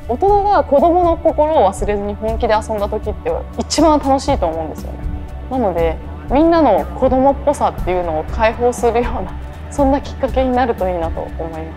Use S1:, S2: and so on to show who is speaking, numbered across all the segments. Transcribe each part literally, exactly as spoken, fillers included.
S1: 大人が子供の心を忘れずに本気で遊んだ時って一番楽しいと思うんですよね。なのでみんなの子供っぽさっていうのを解放するようなそんなきっかけになるといいなと思います。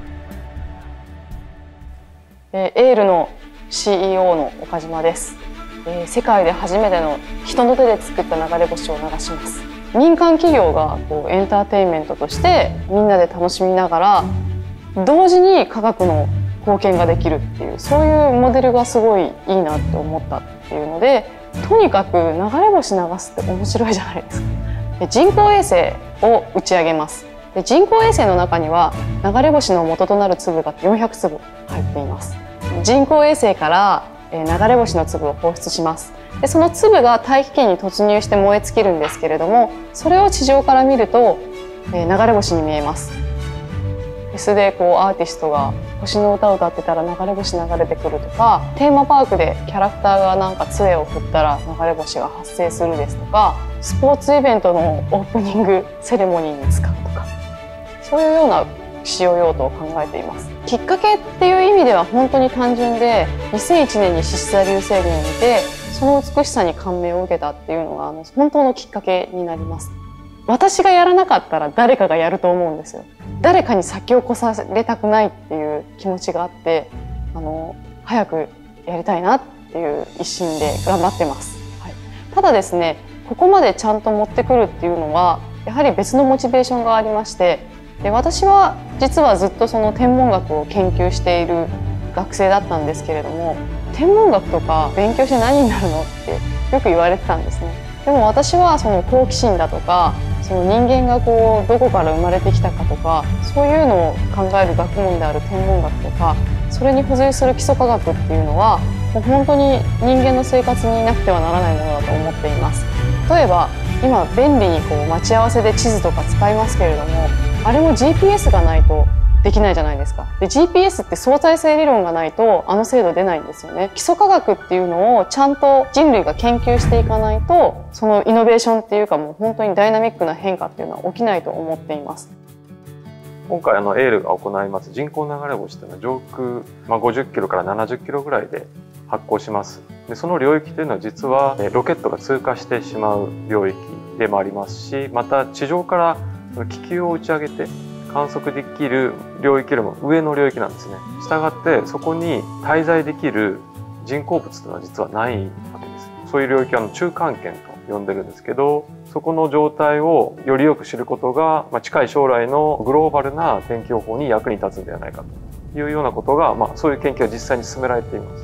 S1: えー、エールの シーイーオー の岡島です。えー、世界で初めての人の手で作った流れ星を流します。民間企業がこうエンターテインメントとしてみんなで楽しみながら同時に科学の貢献ができるっていう、そういうモデルがすごいいいなって思ったっていうので、とにかく流れ星流すって面白いじゃないですか。で人工衛星を打ち上げます。で人工衛星の中には流れ星の元となる粒がよんひゃくつぶ入っています。人工衛星から流れ星の粒を放出します。でその粒が大気圏に突入して燃え尽きるんですけれども、それを地上から見ると流れ星に見えます。フェスでこうアーティストが星の歌を歌ってたら流れ星流れてくるとか、テーマパークでキャラクターがなんか杖を振ったら流れ星が発生するですとか、スポーツイベントのオープニングセレモニーに使うとか、そういうような使用用途を考えています。きっかけっていう意味では本当に単純で、にせんいちねんに獅子座流星群を見てその美しさに感銘を受けたっていうのがあの本当のきっかけになります。私がやらなかったら誰かがやると思うんですよ。誰かに先を越されたくないっていう気持ちがあって、あの早くやりたいなっていう一心で頑張ってます、はい、ただですね、ここまでちゃんと持ってくるっていうのはやはり別のモチベーションがありまして、で私は実はずっとその天文学を研究している学生だったんですけれども、天文学とか勉強して何になるのってよく言われてたんですね。でも私はその好奇心だとか、その人間がこうどこから生まれてきたかとか、そういうのを考える学問である天文学とか、それに付随する基礎科学っていうのはもう本当に人間の生活になくてはならないものだと思っています。例えば今便利にこう待ち合わせで地図とか使いますけれども、あれも ジーピーエス がないとできないじゃないですか。で ジーピーエス って相対性理論がないとあの精度出ないんですよね。基礎科学っていうのをちゃんと人類が研究していかないと、そのイノベーションっていうかもう本当にダイナミックな変化っていうのは起きないと思っています。
S2: 今回あのエールが行います人工流れ星というのは上空、まあ、ごじゅっキロからななじゅっキロぐらいで発光します。でその領域というのは実はロケットが通過してしまう領域でもありますし、また地上から気球を打ち上げて観測できる領域よりも上の領域なんですね。したがってそこに滞在できる人工物というのは実はないわけです。そういう領域は中間圏と呼んでるんですけど、そこの状態をよりよく知ることが、まあ、近い将来のグローバルな天気予報に役に立つんではないかというようなことが、まあ、そういう研究が実際に進められています。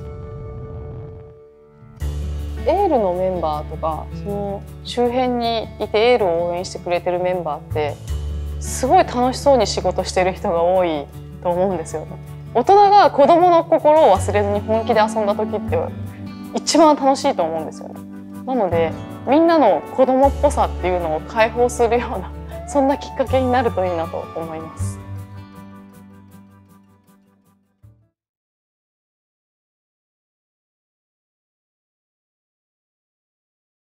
S1: エールのメンバーとかその周辺にいてエールを応援してくれてるメンバーってすごい楽しそうに仕事してる人が多いと思うんですよね。大人が子供の心を忘れずに本気で遊んだ時って一番楽しいと思うんですよね。なのでみんなの子供っぽさっていうのを解放するようなそんなきっかけになるといいなと思います。